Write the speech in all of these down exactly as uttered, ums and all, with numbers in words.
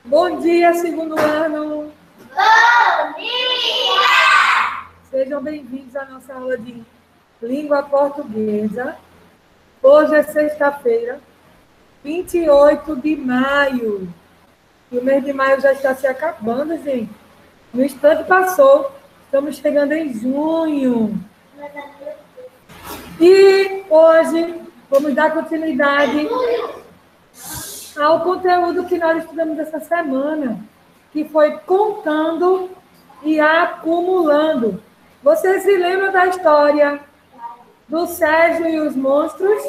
Bom dia, segundo ano. Bom dia! Sejam bem-vindos à nossa aula de língua portuguesa. Hoje é sexta-feira, vinte e oito de maio. E o mês de maio já está se acabando, gente. No instante passou. Estamos chegando em junho. E hoje vamos dar continuidade ao conteúdo que nós estudamos essa semana, que foi contando e acumulando. Vocês se lembram da história do Sérgio e os monstros?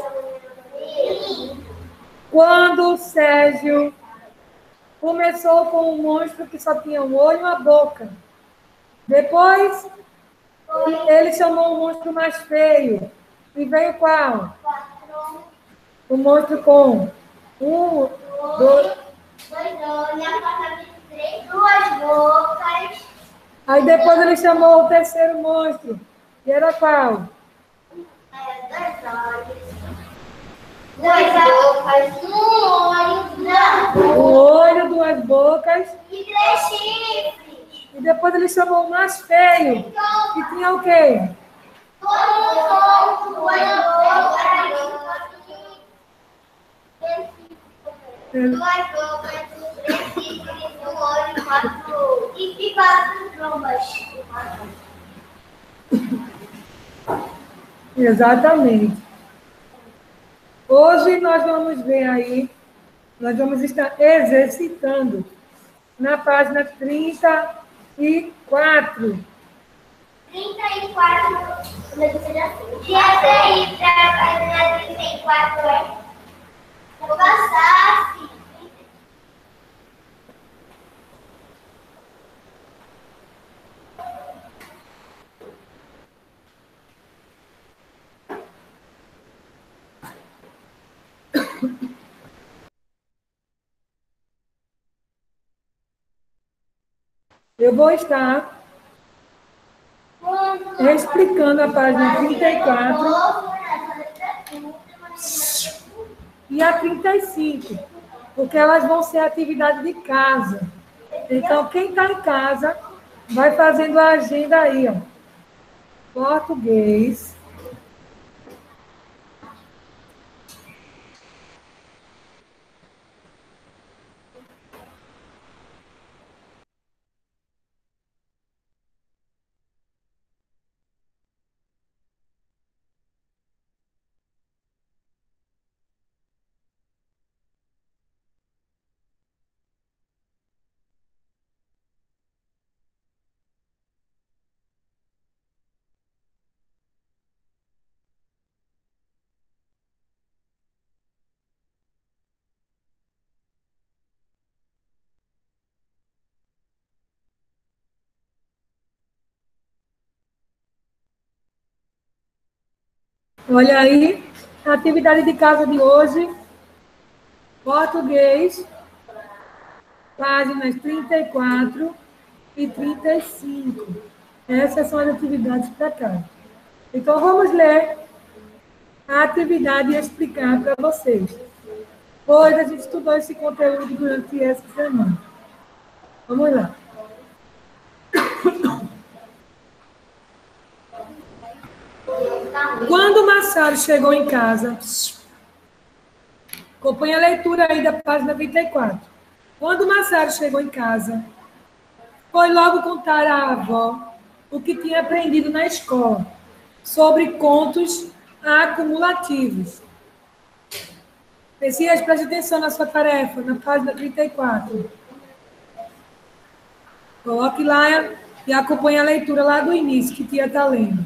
Quando o Sérgio começou com um monstro que só tinha um olho e uma boca. Depois, ele chamou um monstro mais feio. E veio qual? O monstro com um, dois... Duas bocas. Aí depois ele chamou o terceiro monstro. E era qual? Dois olhos. Duas bocas. Um olho. Não. Um olho, duas bocas. E três chifres. E depois ele chamou o mais feio. Que tinha o quê? Um olho. Duas bocas. Duas bocas. Três chifres. Um olho. Quatro. E quatro trombas. Exatamente. Hoje nós vamos ver aí, nós vamos estar exercitando na página trinta e quatro. trinta e quatro. Dia três para a página trinta e quatro é. Vou passar, filho. Eu vou estar explicando a página trinta e quatro e a trinta e cinco, porque elas vão ser atividade de casa. Então, quem está em casa, vai fazendo a agenda aí, ó. Português. Olha aí, a atividade de casa de hoje, português, páginas trinta e quatro e trinta e cinco. Essas são as atividades para cá. Então, vamos ler a atividade e explicar para vocês. Pois a gente estudou esse conteúdo durante essa semana. Vamos lá. Quando o Massaro chegou em casa, acompanha a leitura aí da página vinte e quatro. Quando o Massaro chegou em casa, foi logo contar à avó o que tinha aprendido na escola sobre contos acumulativos. Messias, preste atenção na sua tarefa, na página trinta e quatro. Coloque lá e acompanhe a leitura lá do início, que tia está lendo.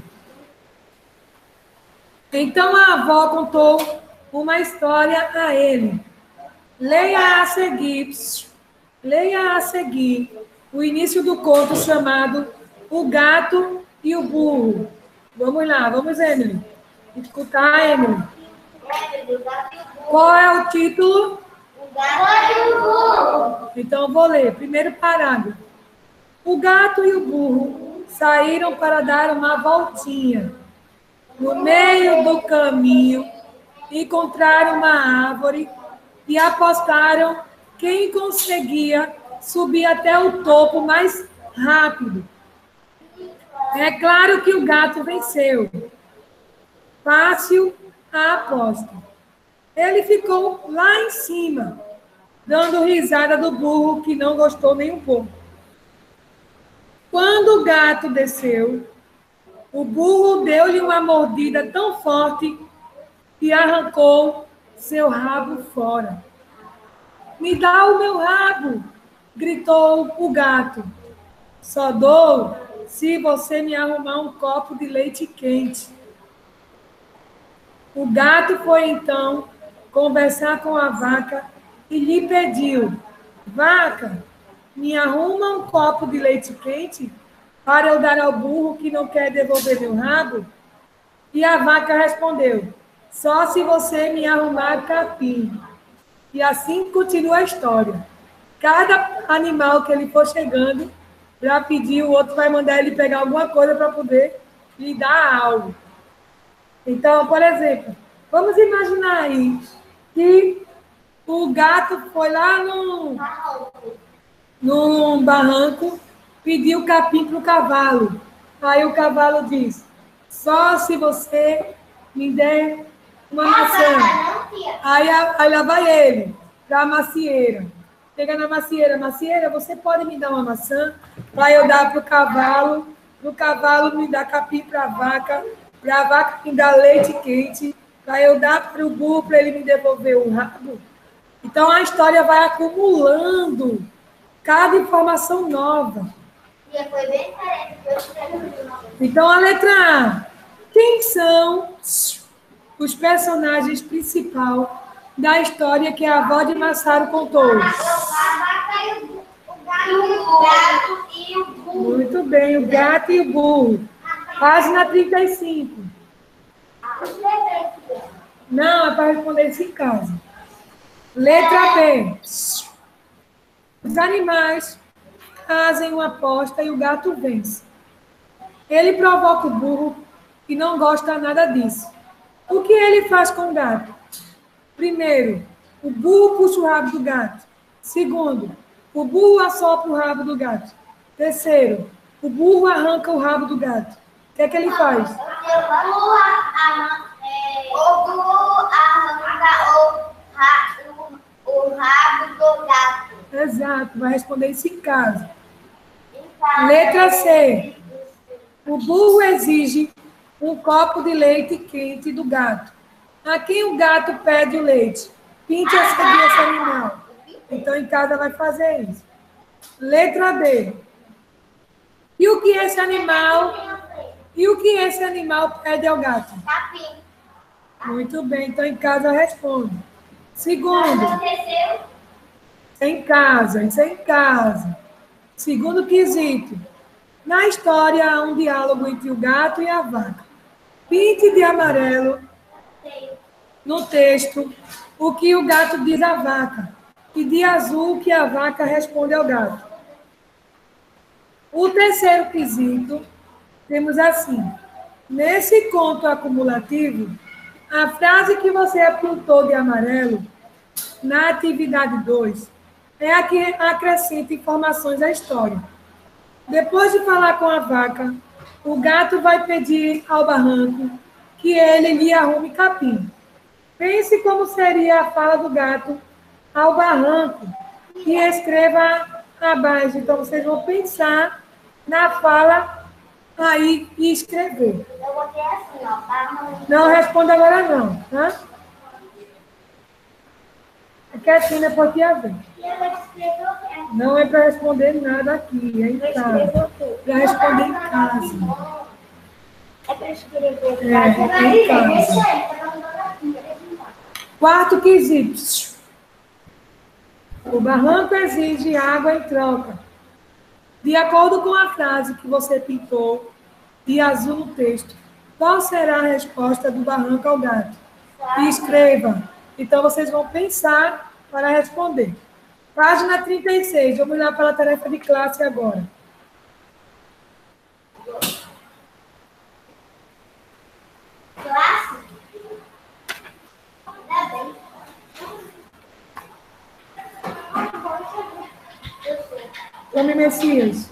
Então a avó contou uma história a ele. Leia a seguir, leia a seguir o início do conto chamado O Gato e o Burro. Vamos lá, vamos, Emily. Escutar, Emily. Qual é o título? O gato e o burro. Então, vou ler. Primeiro parágrafo. O gato e o burro saíram para dar uma voltinha. No meio do caminho, encontraram uma árvore e apostaram quem conseguia subir até o topo mais rápido. É claro que o gato venceu. Fácil a aposta. Ele ficou lá em cima, dando risada do burro, que não gostou nem um pouco. Quando o gato desceu, o burro deu-lhe uma mordida tão forte que arrancou seu rabo fora. Me dá o meu rabo, gritou o gato. Só dou se você me arrumar um copo de leite quente. O gato foi então conversar com a vaca e lhe pediu: vaca, me arruma um copo de leite quente para eu dar ao burro que não quer devolver meu rabo? E a vaca respondeu: só se você me arrumar capim. E assim continua a história. Cada animal que ele for chegando, já pediu, o outro vai mandar ele pegar alguma coisa para poder lhe dar algo. Então, por exemplo, vamos imaginar aí que o gato foi lá num, num barranco, pediu capim para o cavalo. Aí o cavalo diz: só se você me der uma maçã. Aí, aí lá vai ele, para a macieira. Chega na macieira: macieira, você pode me dar uma maçã para eu dar para o cavalo, para o cavalo me dar capim para a vaca, para a vaca me dar leite quente, para eu dar para o burro, para ele me devolver o rabo. Então, a história vai acumulando cada informação nova. E foi bem diferente. Então, a letra A. Quem são os personagens principais da história que a avó de Massaro contou? A vaca e o gato e o burro. Muito bem, o gato e o burro. Página trinta e cinco. Não, é para responder isso em casa. Letra B. Os animais fazem uma aposta e o gato vence. Ele provoca o burro e não gosta nada disso. O que ele faz com o gato? Primeiro, o burro puxa o rabo do gato. Segundo, o burro assopra o rabo do gato. Terceiro, o burro arranca o rabo do gato. O que é que ele faz? O burro arranca o rabo do gato. Exato, vai responder isso em casa. Letra C. O burro exige um copo de leite quente do gato. A quem o gato pede o leite? Pinte a seguir esse animal. Então, em casa vai fazer isso. Letra D. E o que esse animal... E o que esse animal pede ao gato? Capim. Muito bem, então em casa responde. Segundo, Aconteceu? em casa, isso é em casa. Segundo quesito. Na história há um diálogo entre o gato e a vaca. Pinte de amarelo no texto o que o gato diz à vaca e de azul o que a vaca responde ao gato. O terceiro quesito, temos assim: nesse conto acumulativo, a frase que você pintou de amarelo, na atividade dois, é a que acrescenta informações à história. Depois de falar com a vaca, o gato vai pedir ao barranco que ele lhe arrume capim. Pense como seria a fala do gato ao barranco e escreva abaixo. Então, vocês vão pensar na fala aí e escrever. Eu botei assim, ó. Tá? Não responda agora não, tá? É quietinho, depois que ia ver. Não é para responder nada aqui, é em casa. Para responder em casa. É para escrever. É, em casa. Quarto quesito. O barranco exige água em troca. De acordo com a frase que você pintou de azul no texto, qual será a resposta do barranco ao gato? E escreva. Então, vocês vão pensar para responder. Página trinta e seis. Vamos lá para a tarefa de classe agora. Classe? Ainda bem. Eu sei. Homem Messias.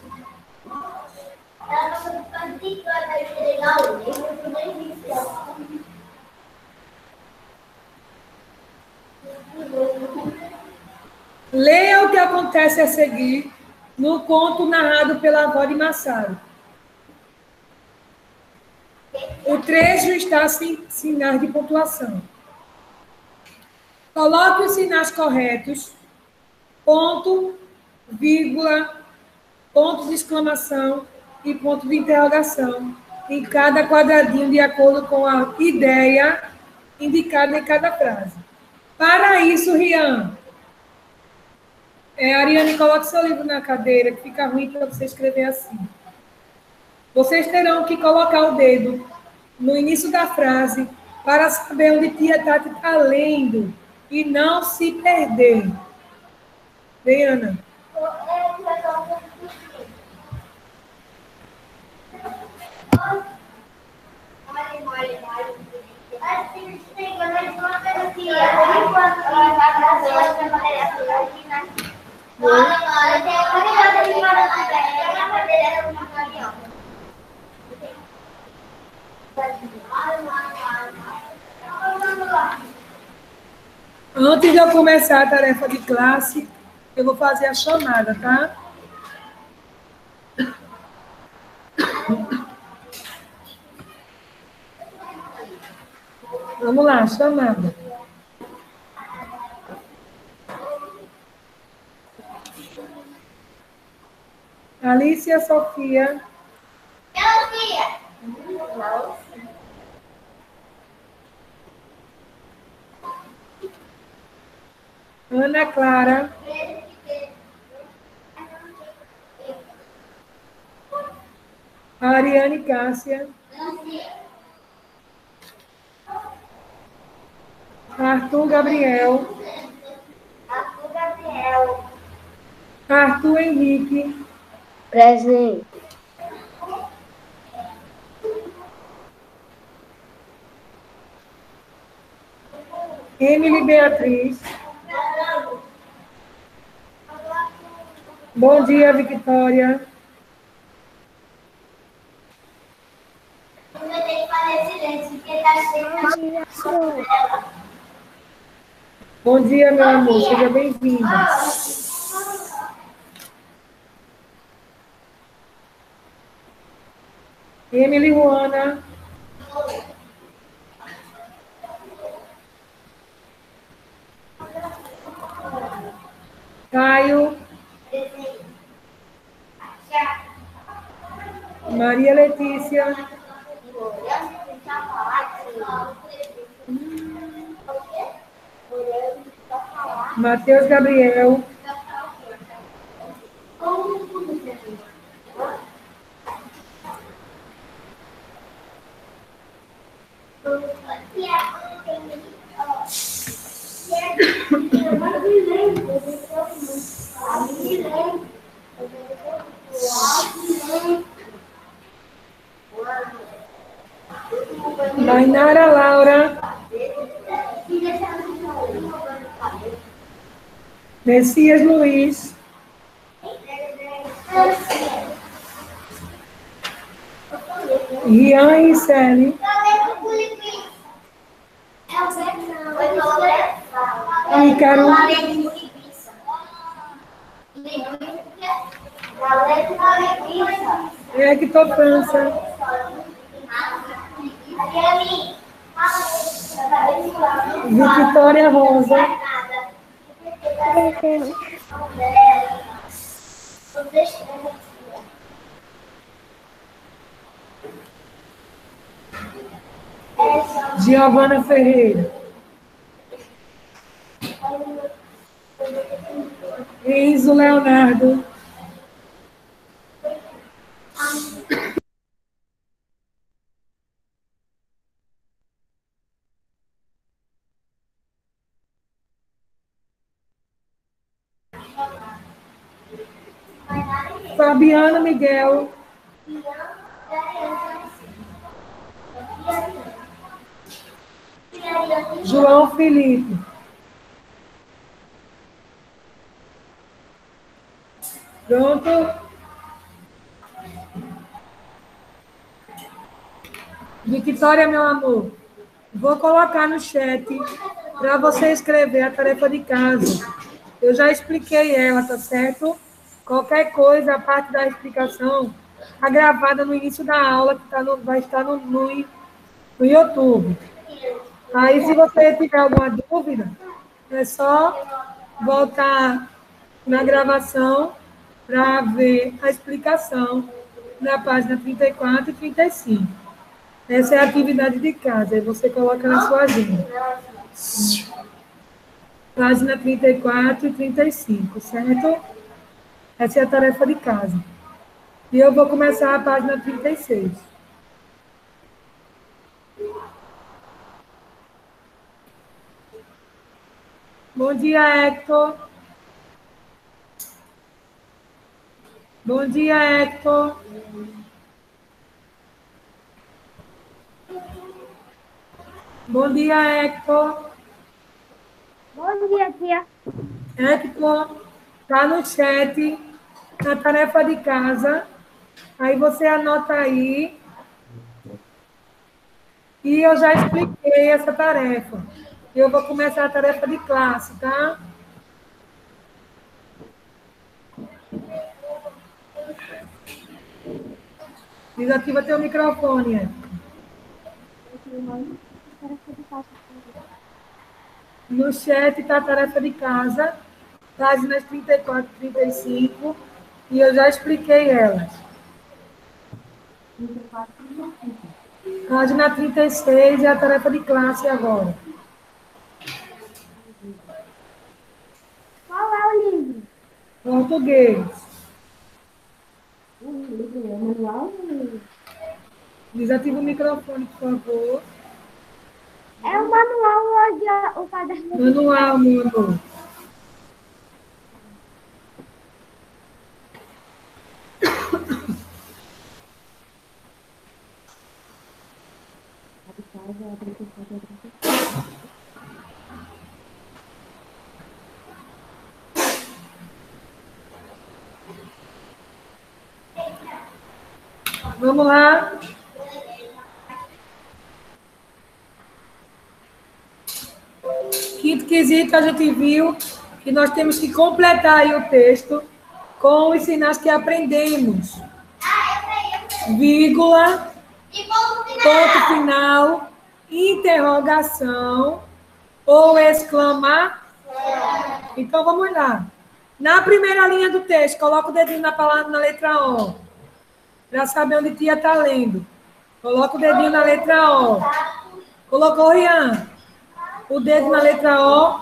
Leia o que acontece a seguir no conto narrado pela avó de Massaro. O trecho está sem sinais de pontuação. Coloque os sinais corretos, ponto, vírgula, ponto de exclamação e ponto de interrogação em cada quadradinho de acordo com a ideia indicada em cada frase. Para isso, Rian, é, Ariane, coloque seu livro na cadeira, que fica ruim para você escrever assim. Vocês terão que colocar o dedo no início da frase para saber onde tia Tati está lendo e não se perder. Vem, Ana. Antes de eu começar a tarefa de classe, eu vou fazer a chamada, tá? Vamos lá, chamada. Alicia, Sofia. Sofia. Ana Clara. Ariane Cássia. Arthur Gabriel. Arthur Gabriel. Arthur Henrique. Presente. Emily Beatriz. Bom dia, Victória. Eu vou ter que fazer silêncio, porque está cheio. Bom dia, meu amor. Seja bem-vinda. Emily Juana. Caio. Maria Letícia. Matheus Gabriel. Dainara Laura. Messias Luiz. Rian e Celi. Ícaro. Hector França. Victoria Rosa. Giovana Ferreira. Enzo Leonardo. Fabiana Miguel. João Felipe. Pronto? Victoria, meu amor, vou colocar no chat para você escrever a tarefa de casa. Eu já expliquei ela, tá certo? Qualquer coisa, a parte da explicação está gravada no início da aula, que tá no, vai estar no, no, no YouTube. Aí, se você tiver alguma dúvida, é só voltar na gravação para ver a explicação na página trinta e quatro e trinta e cinco. Essa é a atividade de casa, aí você coloca na sua agenda. Página trinta e quatro e trinta e cinco, certo? Essa é a tarefa de casa. E eu vou começar a página trinta e seis. Bom dia, Hector. Bom dia, Hector. Bom dia, Hector. Bom dia, tia. Hector, está no chat, na tarefa de casa. Aí você anota aí. E eu já expliquei essa tarefa. Eu vou começar a tarefa de classe, tá? Desativa teu microfone, Hector. No chat está a tarefa de casa, páginas trinta e quatro e trinta e cinco, e eu já expliquei elas. Página trinta e seis é a tarefa de classe agora. Qual é o livro? Português. O livro é manual ou livro? Desativa o microfone, por favor. É o manual ou de- o caderno? Manual, meu amor. Vamos lá. Quinto quesito, a gente viu que nós temos que completar aí o texto com os sinais que aprendemos. Vírgula, ponto final, interrogação ou exclamação. Então, vamos lá. Na primeira linha do texto, coloca o dedinho na palavra, na letra O, para saber onde tia está lendo. Coloca o dedinho na letra O. Colocou, Rian? O dedo na letra O.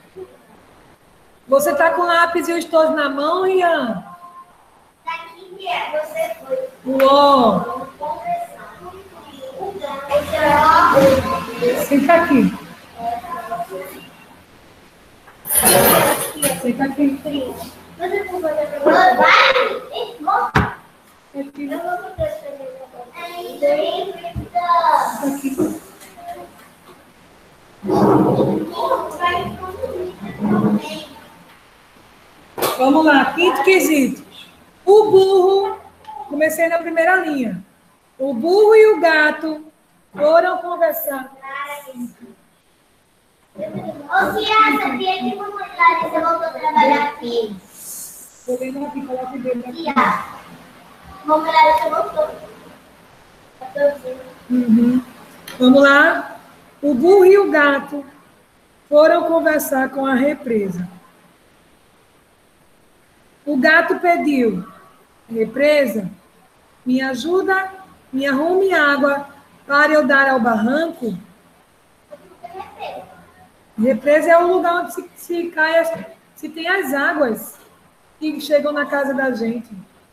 Você está com o lápis e o estojo na mão, Rian? O O. Senta aqui. Senta aqui. Aqui. Vamos lá, quinto quesito. O burro, comecei na primeira linha. O burro e o gato foram conversar. Ô, Cia, sabia que uma mulher você voltou a trabalhar aqui? Estou vendo aqui, coloca o dedo aqui. Cia, uma mulher você voltou. Uhum. Vamos lá. O burro e o gato foram conversar com a represa. O gato pediu: represa, me ajuda, me arrume água para eu dar ao barranco. Represa é o lugar onde se, se, cai as, se tem as águas que chegam na casa da gente.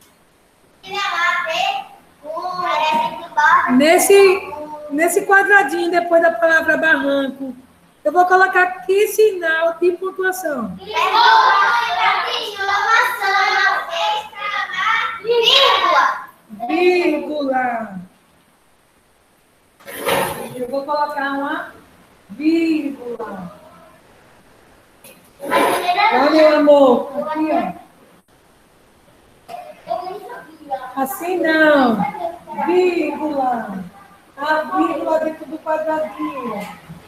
Nesse, nesse quadradinho, depois da palavra barranco, eu vou colocar aqui sinal de pontuação. Vírgula. Eu vou colocar uma vírgula. Olha, meu amor. Aqui, ó. Assim não. Vírgula. A vírgula dentro do quadradinho.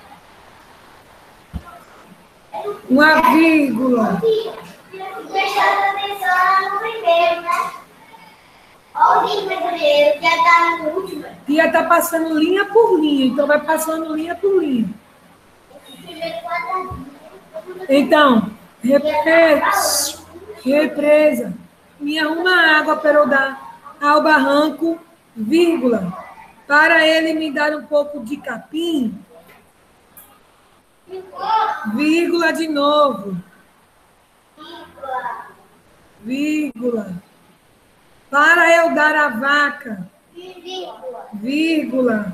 Uma vírgula. Prestando atenção no primeiro, né? Olha o último primeiro, que já está no último. Tia está passando linha por linha, então vai passando linha por linha. Então, represa, represa. Me arruma água para eu dar ao barranco, vírgula. Para ele me dar um pouco de capim, vírgula de novo. Vírgula. Para eu dar a vaca, vírgula.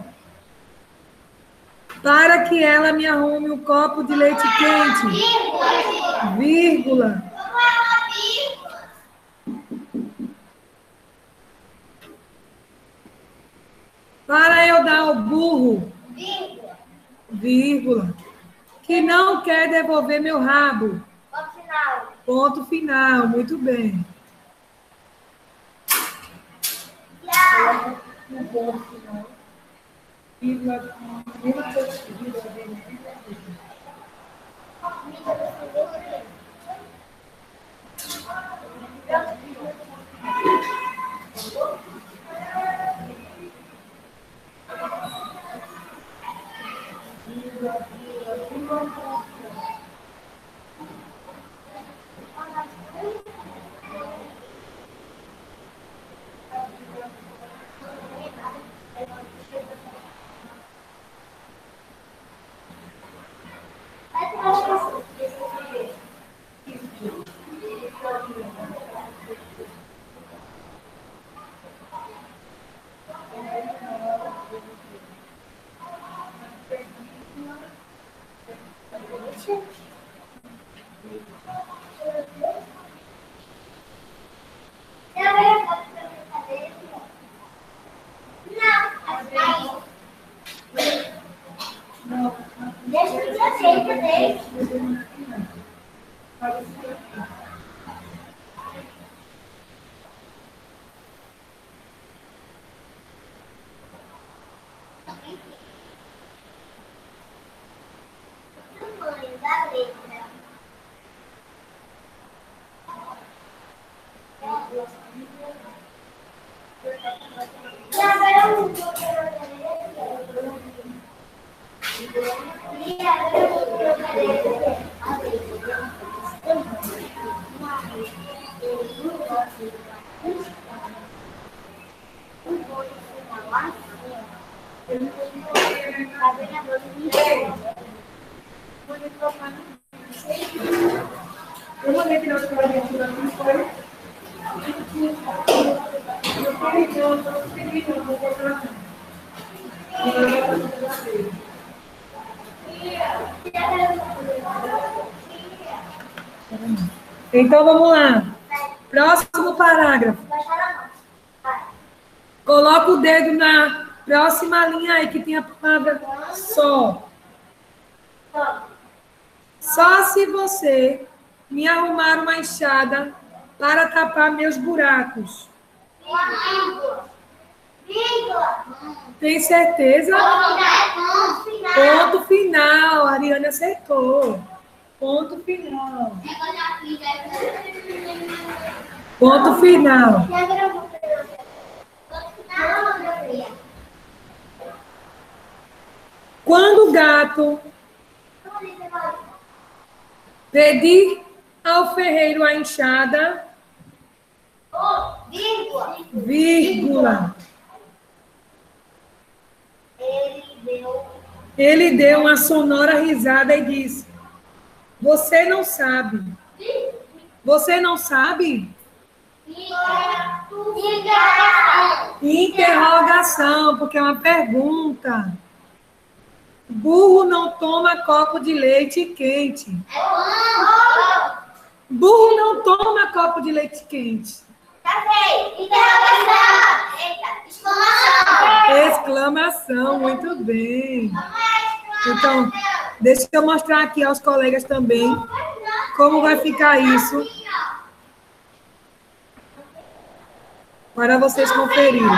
Para que ela me arrume um copo de leite quente, vírgula. Para eu dar ao burro, vírgula. Que não quer devolver meu rabo. Ponto final. Ponto final, muito bem. Já. Ponto final. Vírgula. Eu mandei tirar o quadradinho da minha história. Então vamos lá. Próximo parágrafo. Coloca o dedo na próxima linha aí que tem a palavra só. Só se você me arrumar uma enxada para tapar meus buracos. Tem certeza? Ponto final. A Ariane acertou. Ponto final. Ponto final. Quando o gato pedir ao ferreiro a enxada, vírgula, ele deu uma sonora risada e disse: você não sabe. Você não sabe? Interrogação, porque é uma pergunta. Burro não toma copo de leite quente. Burro não toma copo de leite quente. Exclamação. Exclamação, muito bem. Então, deixa eu mostrar aqui aos colegas também como vai ficar isso. para vocês conferirem.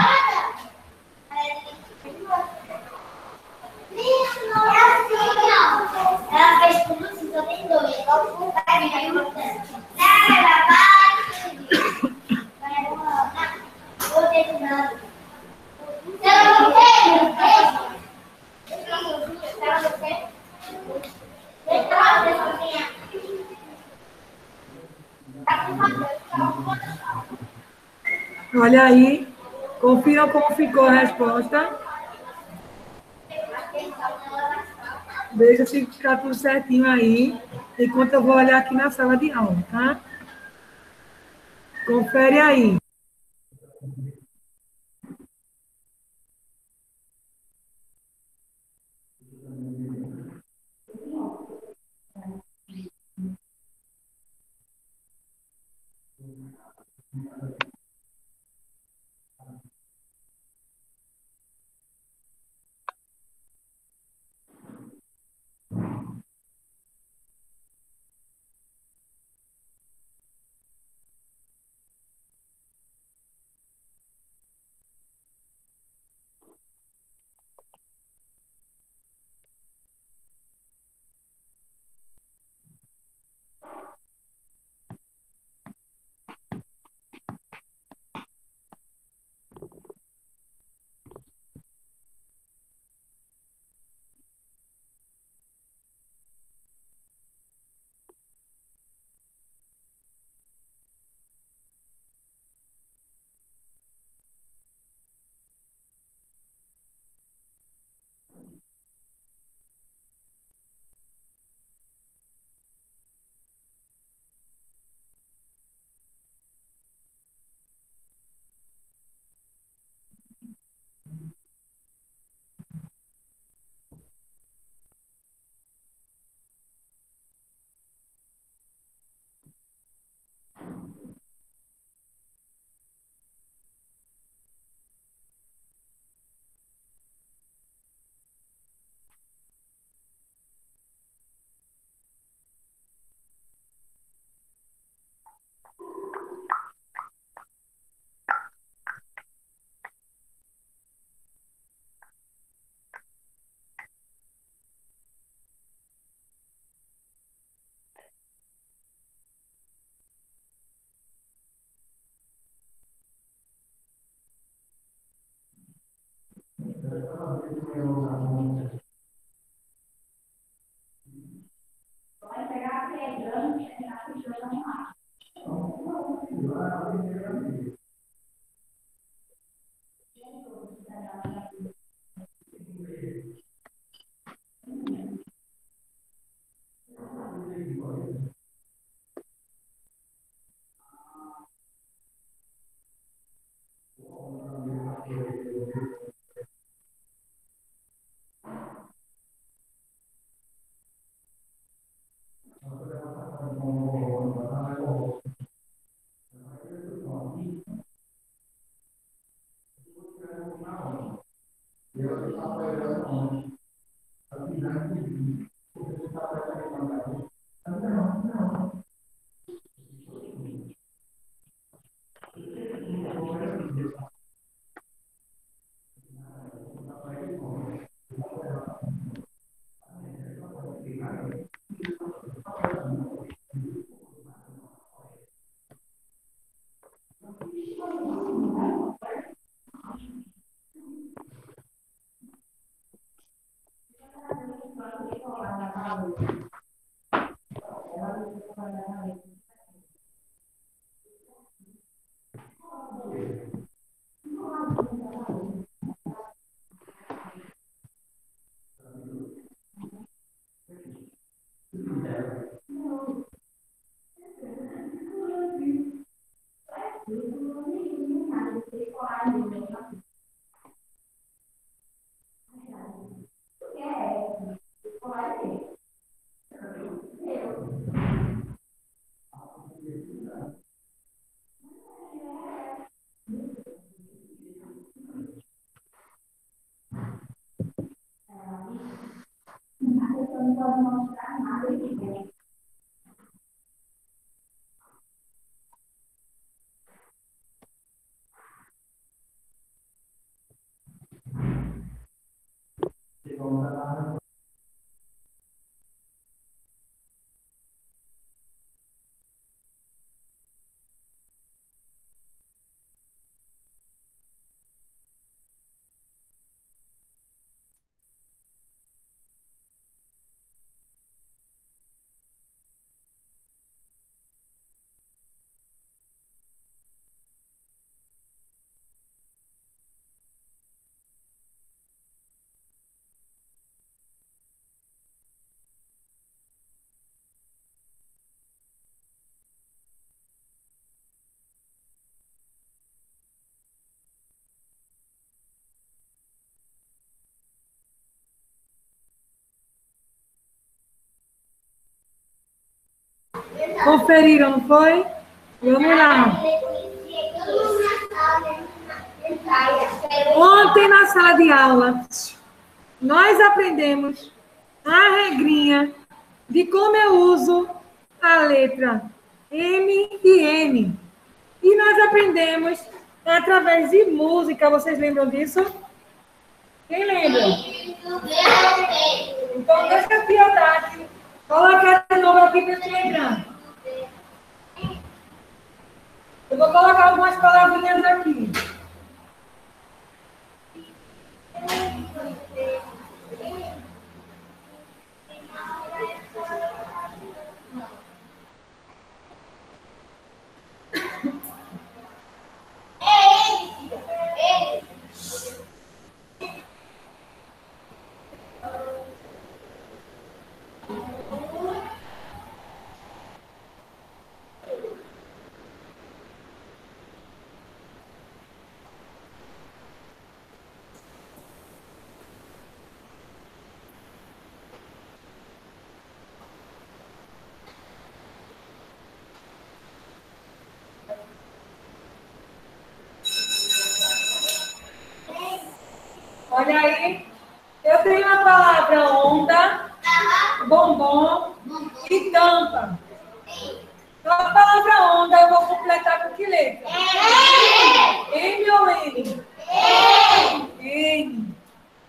Ela fez tudo assim, só tem dois. Vamos aí, importante. Vou ter nada. Ela não tem. Ela não tem. Olha aí, confiram como ficou a resposta. Veja se ficar tudo certinho aí, enquanto eu vou olhar aqui na sala de aula, tá? Confere aí. Conferiram, não foi? Vamos lá. Ontem, na sala de aula, nós aprendemos a regrinha de como eu uso a letra M e N. E nós aprendemos através de música. Vocês lembram disso? Quem lembra? Então, deixa eu te aqui. Colocar de novo aqui para te lembrar. Eu vou colocar algumas palavrinhas aqui. Olha aí, eu tenho a palavra onda, bombom e tampa. Então, a palavra onda eu vou completar com que letra? M ou N? N.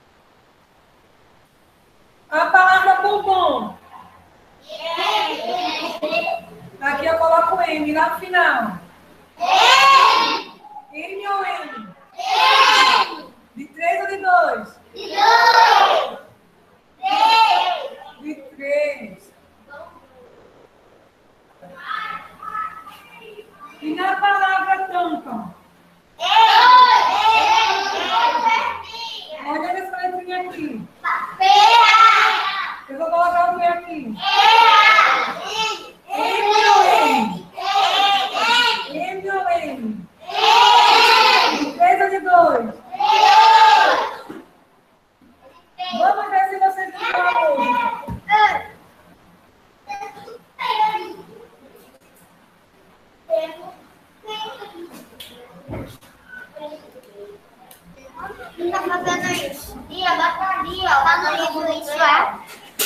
A palavra bombom. Aqui eu coloco M lá no final. M ou N? De três ou de dois? De dois. Três. De três. E na palavra tampa? Olha essa letrinha aqui. Eu vou colocar o que aqui? M ou N? M ou N? De três ou de dois? Vamos ver se vocês não falam. Não tá fazendo isso. E agora tá ali, ó. Tá no livro isso, é?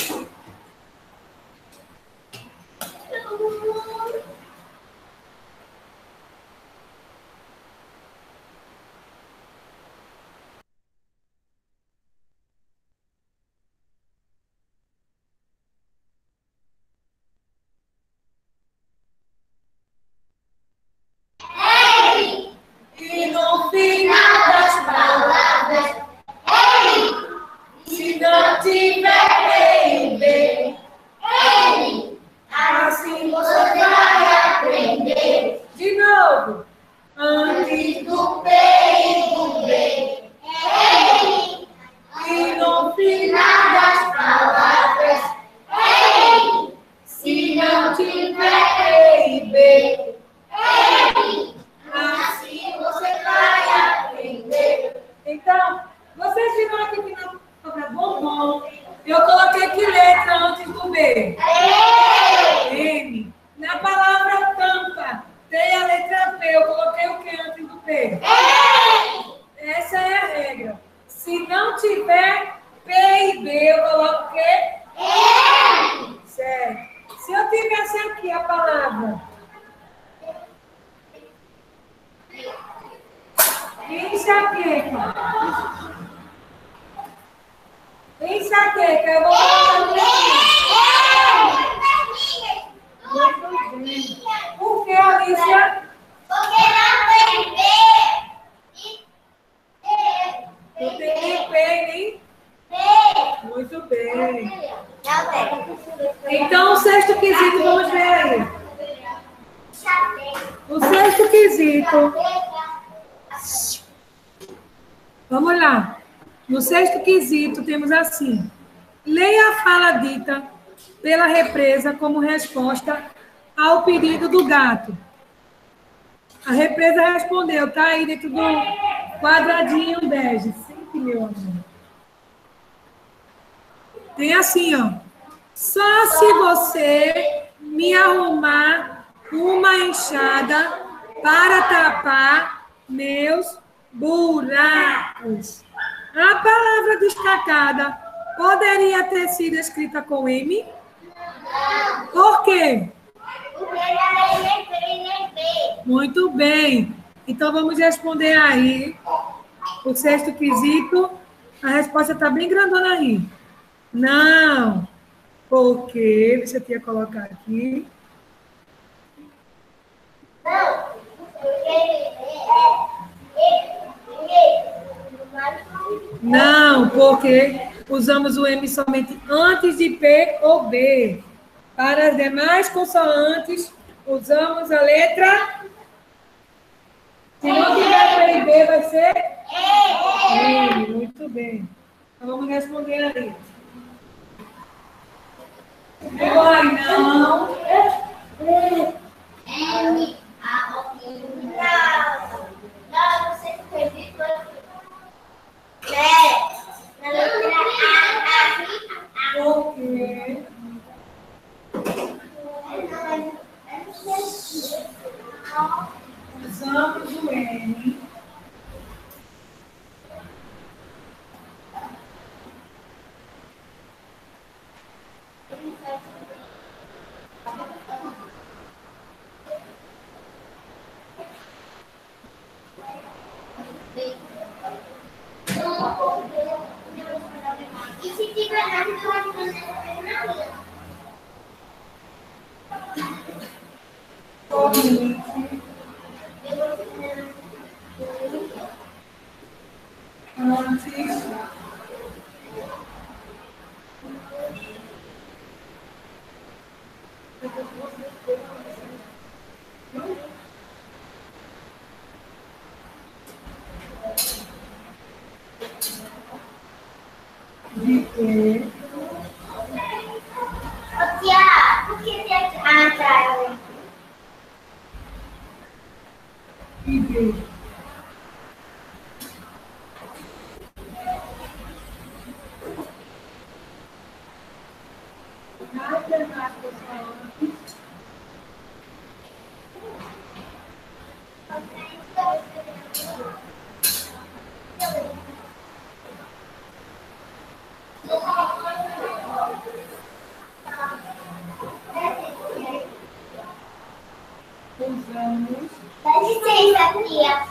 E no final das palavras, se não tiver P e B, assim você vai aprender. De novo, antes do P e do B. E no final das palavras, se não tiver P e B, assim você vai aprender. Então, vocês viram aqui que na palavra bombom, eu coloquei que letra antes do B? M. Na palavra tampa, tem a letra P. Eu coloquei o que antes do P? Essa é a regra. Se não tiver P e B, eu coloco o quê? Certo. Se eu tivesse aqui a palavra enxaqueca, Enxaqueca, eu vou colocar no lequinho. Por que, Alicia? Porque não tem B e Não tem nem P, nem... B. Muito bem. Não tem. Então, o sexto quesito, vamos ver aí. O sexto quesito. Vamos lá. No sexto quesito, temos assim. Leia a fala dita pela represa como resposta ao pedido do gato. A represa respondeu, tá aí dentro do quadradinho bege. Sempre, meu amor. Tem assim, ó. Só se você me arrumar uma enxada para tapar meus buracos. A palavra destacada poderia ter sido escrita com M? Por quê? Porque não tem nem nem B. Muito bem. Então, vamos responder aí o sexto quesito. A resposta está bem grandona aí. Não. Porque, deixa eu te colocar aqui. Não. Porque é Não, porque usamos o M somente antes de P ou B. Para as demais consoantes, usamos a letra... Se não tiver P e B, vai ser... M. Muito bem. Então, vamos responder aí. Ai, não. M, A, O, N. Não. Não, você escreveu. É. Na letra A, A. Por quê? Usamos o N. E se tiver na rua, Antes de ter Tia, por que tem aqui? Ah, tá. e B. Nas demais consoantes, usamos Dá licença, tia.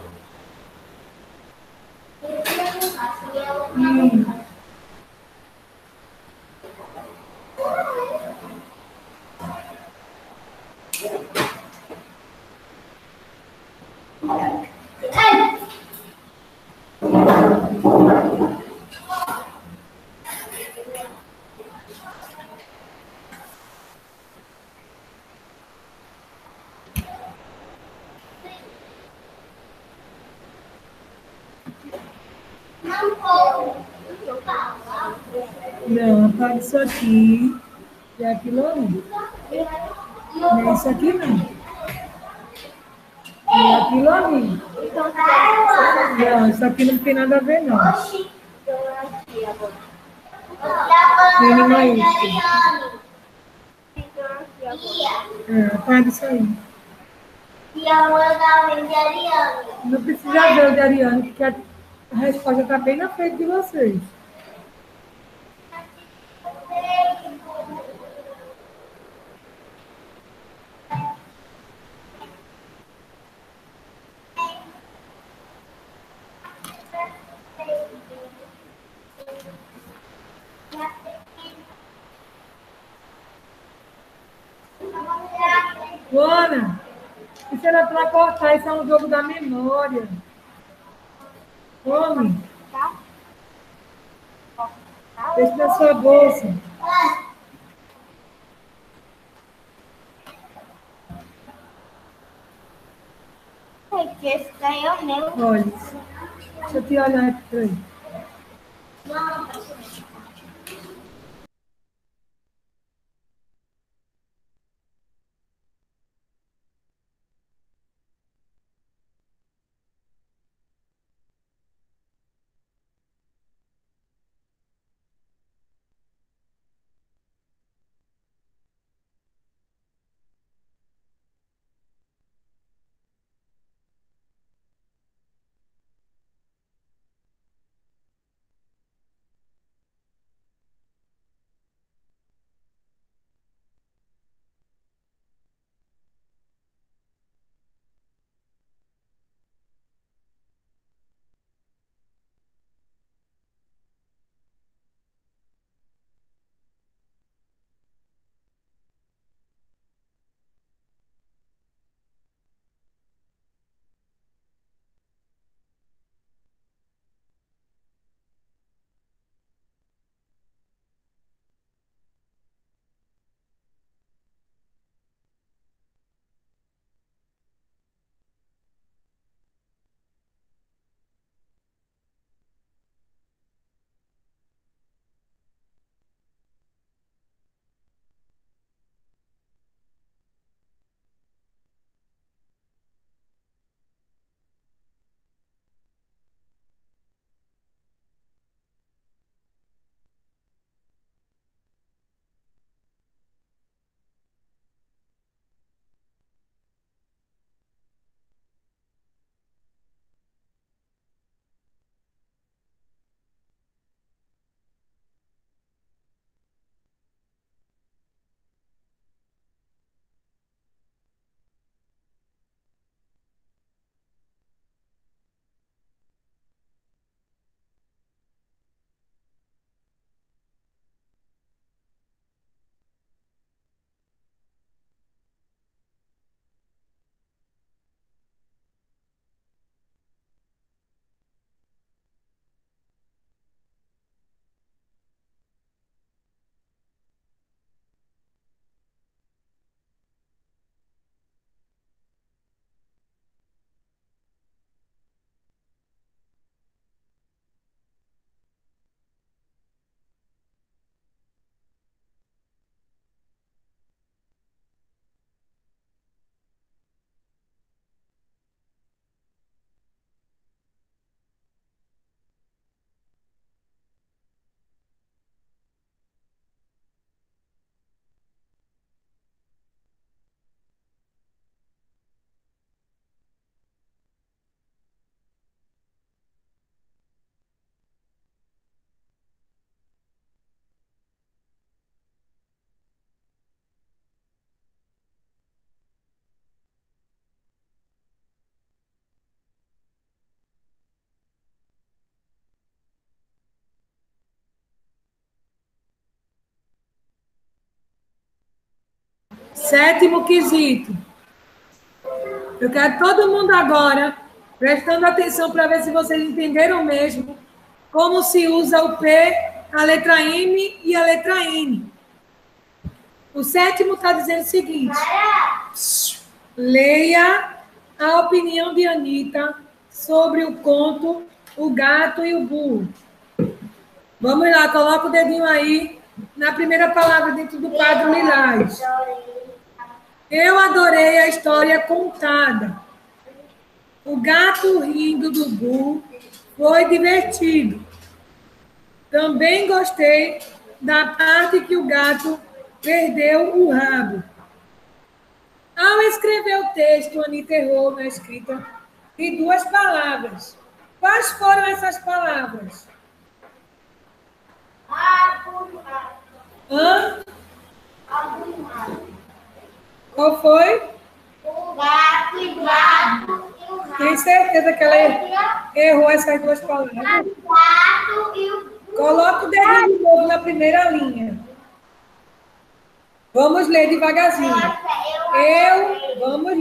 I. Não vou. Não, apaga isso aqui. E aquilo ali. Não é isso aqui, não. É aquilo ali. Não, isso aqui não tem nada a ver, não. Mínimo é isso. É, apaga isso aí. E a mãe da mãe de Ariane. Não precisa ver o de Ariane, porque a a resposta está bem na frente de vocês. Luana, isso era para cortar, isso é um jogo da memória. Come. Deixa na sua bolsa. Que esse daí é o meu. Olha, deixa eu te olhar aqui para aí. Sétimo quesito. Eu quero todo mundo agora prestando atenção para ver se vocês entenderam mesmo como se usa o P, a letra M e a letra N. O sétimo está dizendo o seguinte. Leia a opinião de Anitta sobre o conto O Gato e o Burro. Vamos lá, coloca o dedinho aí na primeira palavra dentro do quadro lilás. Eu adorei a história contada. O gato rindo do burro foi divertido. Também gostei da parte que o gato perdeu o rabo. Ao escrever o texto, Anitta errou na escrita de duas palavras. Quais foram essas palavras? Hã? Qual foi? O gato e o gato e o gato. Tenho certeza que ela errou essas duas palavras. O gato e o Coloca o dedinho de novo na primeira linha. Vamos ler devagarzinho. Eu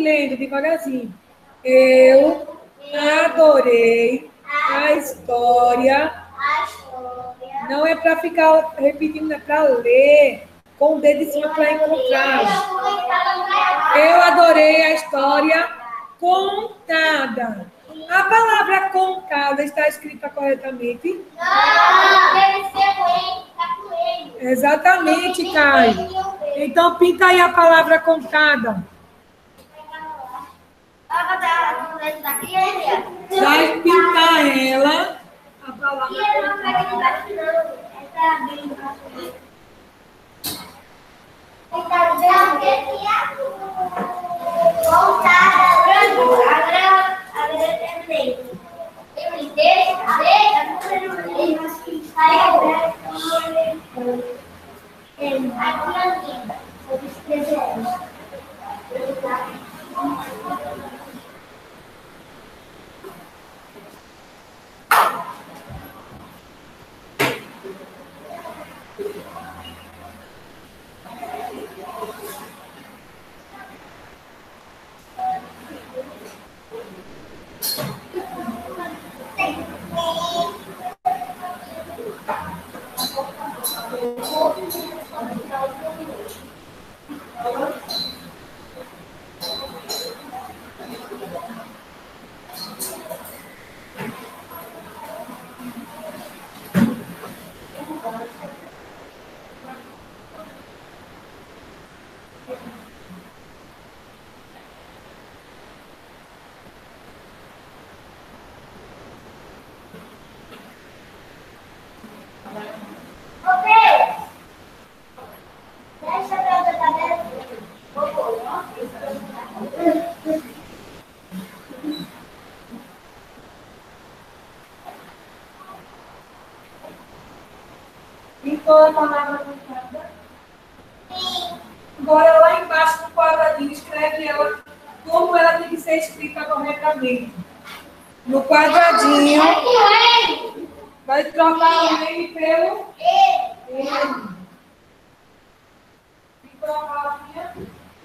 lendo devagarzinho. Eu adorei a história. A história. Não é para ficar repetindo, é para ler com o dedo em cima para encontrar. Eu adorei a história contada. A palavra contada está escrita corretamente? Não, deve ser coelho, tá coelho. Exatamente, Caio. Então, pinta aí a palavra contada. Vai pintar ela, a palavra pintou a palavra contada. Agora, lá embaixo no quadradinho, escreve ela como ela tem que ser escrita corretamente. No quadradinho, vai trocar o N pelo N. Pintou a palavrinha?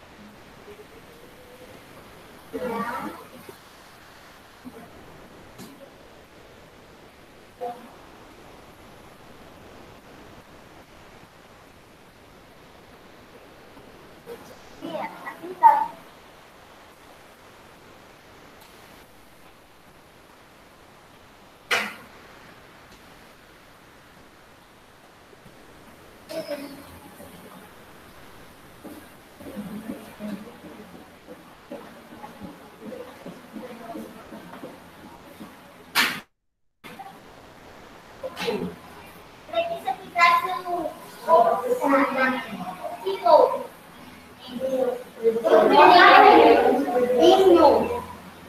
Precisa ficar no ficou. Vinho.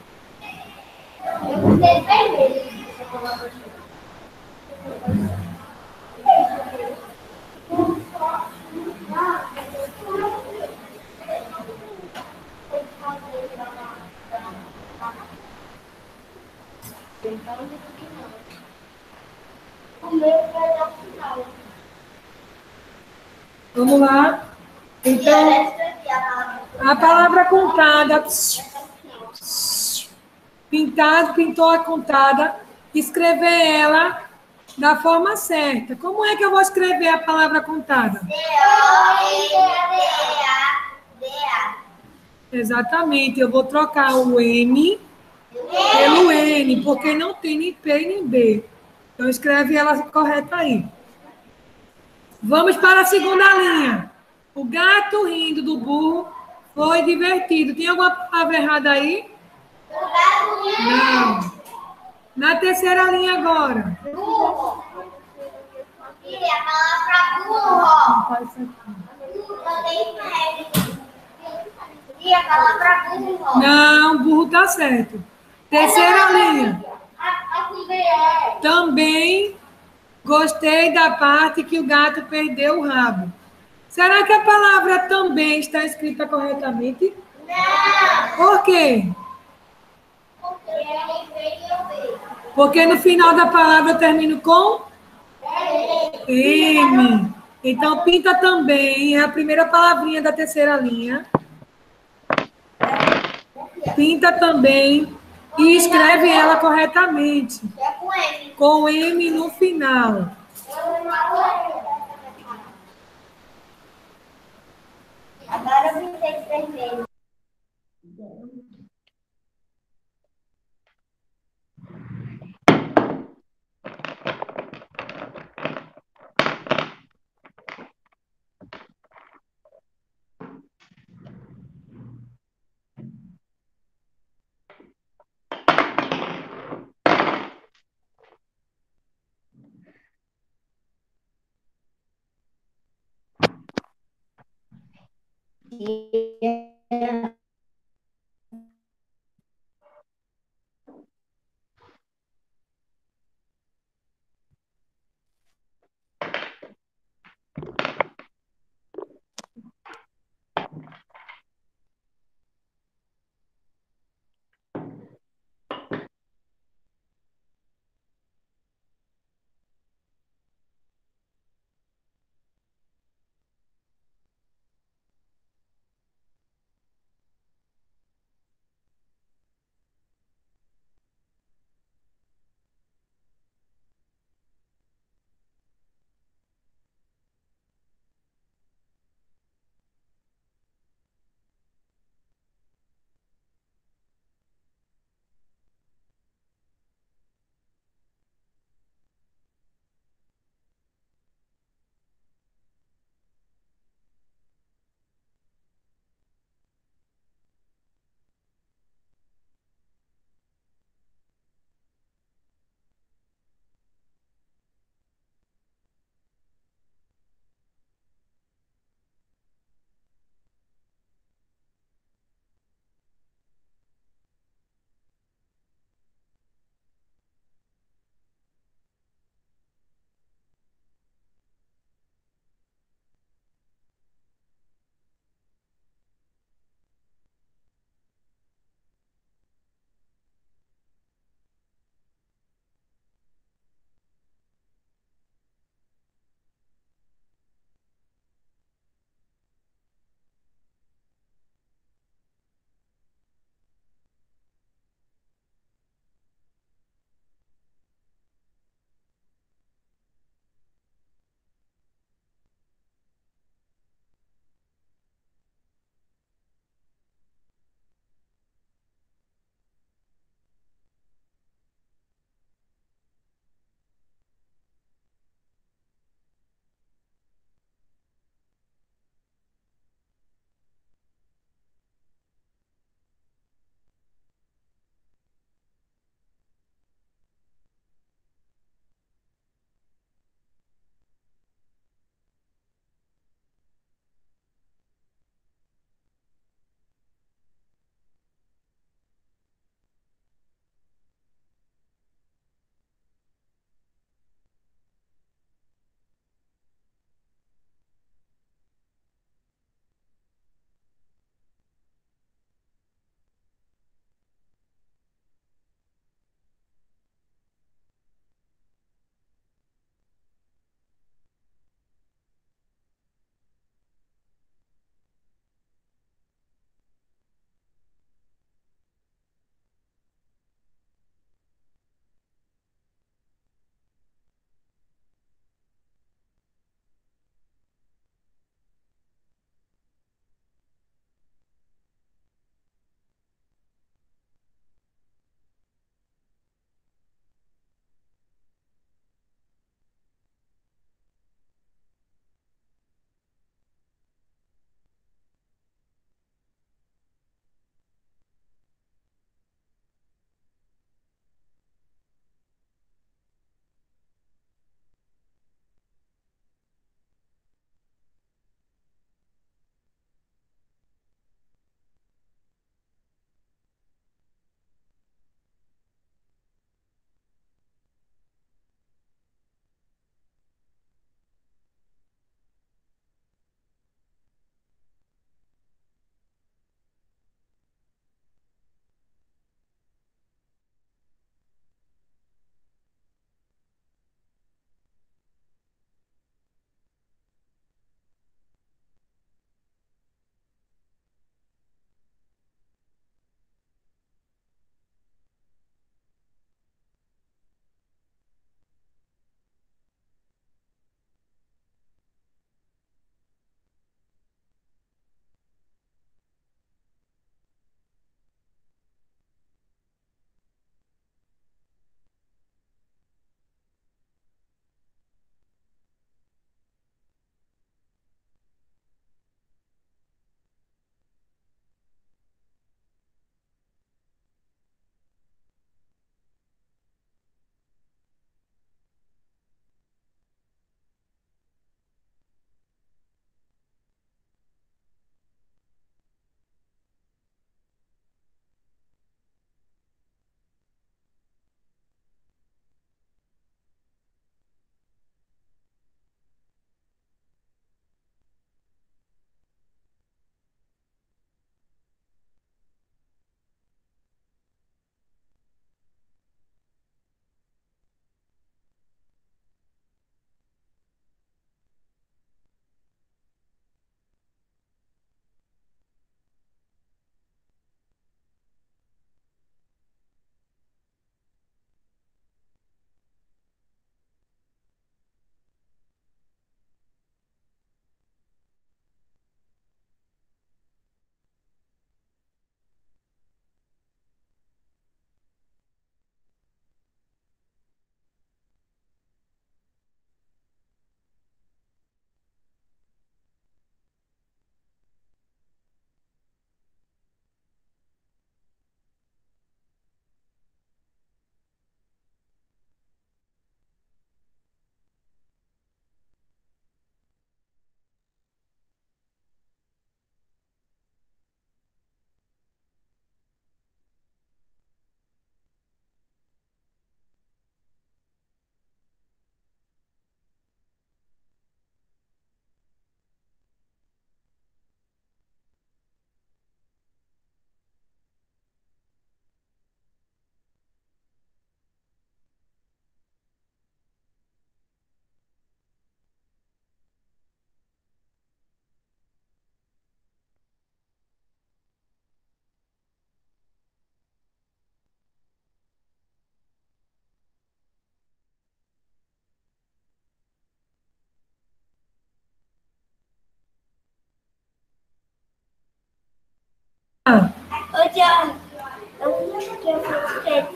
Eu sei vermelho. Vamos lá. Então, a palavra contada. Pintado, pintou a contada. Escrever ela da forma certa. Como é que eu vou escrever a palavra contada? D O D A D A. Exatamente. Eu vou trocar o N pelo N, porque não tem nem P nem B. Então, escreve ela correta aí. Vamos para a segunda linha. O gato rindo do burro foi divertido. Tem alguma palavra errada aí? O gato rindo. Não. Na terceira linha agora. Burro. E a palavra burro. Faz isso aqui. Não tem pé. E a palavra burro. Não, burro tá certo. Terceira linha. A com B é. Também gostei da parte que o gato perdeu o rabo. Será que a palavra também está escrita corretamente? Não. Por quê? Porque é B. Porque no final da palavra eu termino com M. Então, pinta também é a primeira palavrinha da terceira linha. Pinta também e escreve ela corretamente, É com M. com M no final. Agora eu pintei de vermelho.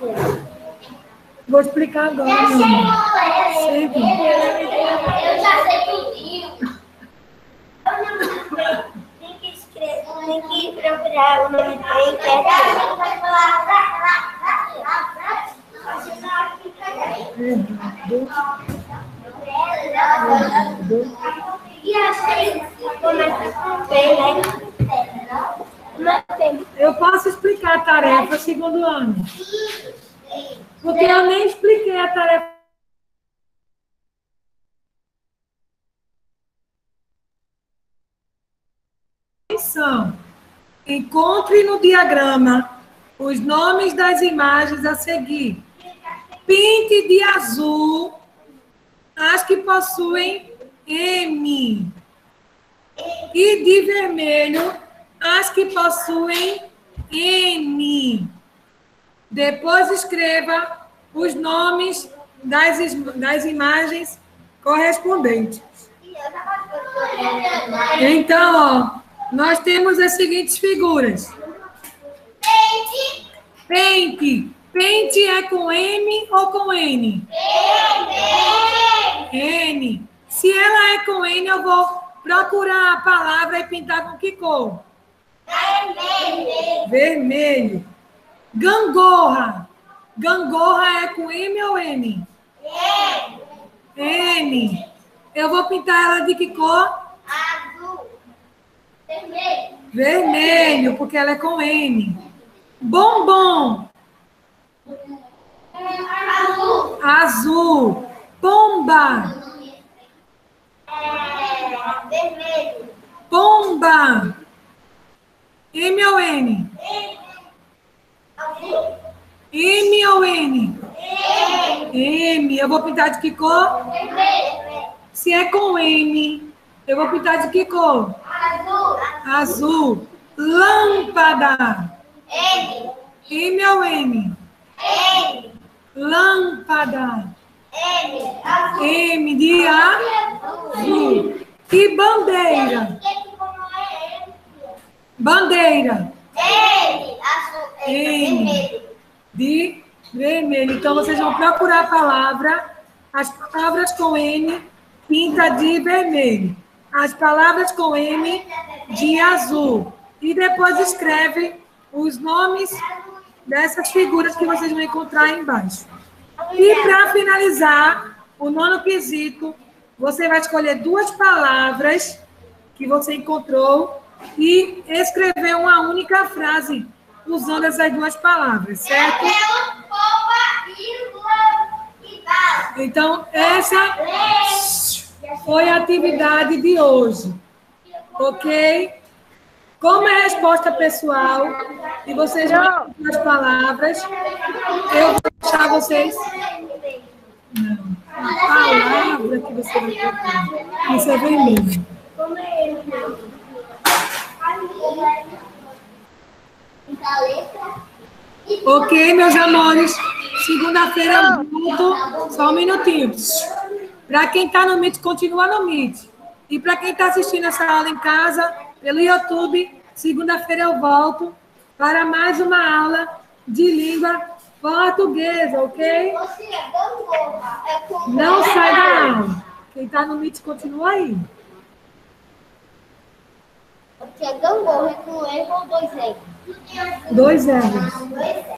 Vou explicar agora. Eu sei Mãe. como é. Sempre. Eu já sei tudinho. Tem que escrever, tem que procurar o nome bem perto. E assim, começa com P, né? Não tem. Eu posso explicar a tarefa segundo ano. Porque eu nem expliquei a tarefa. Atenção. Encontre no diagrama os nomes das imagens a seguir. Pinte de azul as que possuem M. E de vermelho as que possuem N. Depois escreva os nomes das, das imagens correspondentes. Então, ó, nós temos as seguintes figuras. Pente. Pente é com M ou com N? N. Se ela é com N, eu vou procurar a palavra e pintar com que cor? Vermelho. Vermelho. Gangorra. Gangorra é com M ou N? N. Eu vou pintar ela de que cor? Azul. Vermelho. Vermelho, porque ela é com N. Bombom. Azul. Azul. Pomba. É, vermelho. Pomba. M ou N? Azul. M ou N? M. Eu vou pintar de que cor? Vermelho. Se é com M, eu vou pintar de que cor? Azul. Azul. Lâmpada. M. M ou N? M. Lâmpada. M. Azul. M de azul. E bandeira? Bandeira. N. Azul. N. Vermelho. De vermelho. Então, vocês vão procurar a palavra, as palavras com N, pinta de vermelho. As palavras com M, de azul. E depois escreve os nomes dessas figuras que vocês vão encontrar aí embaixo. E para finalizar, o nono quesito, você vai escolher duas palavras que você encontrou e escrever uma única frase usando essas duas palavras, certo? Então, essa foi a atividade de hoje, ok? Como é resposta pessoal, e vocês vão as palavras, eu vou deixar vocês... Não, a palavra que você vai colocar, isso é vermelho. Ok, meus amores, segunda-feira eu volto, só um minutinho. Para quem está no Meet, continua no Meet. E para quem está assistindo essa aula em casa, pelo YouTube, segunda-feira eu volto para mais uma aula de língua portuguesa, ok? Não sai da aula. Quem está no Meet, continua aí. Porque é gangorra, é com erro ou dois erros? Dois erros.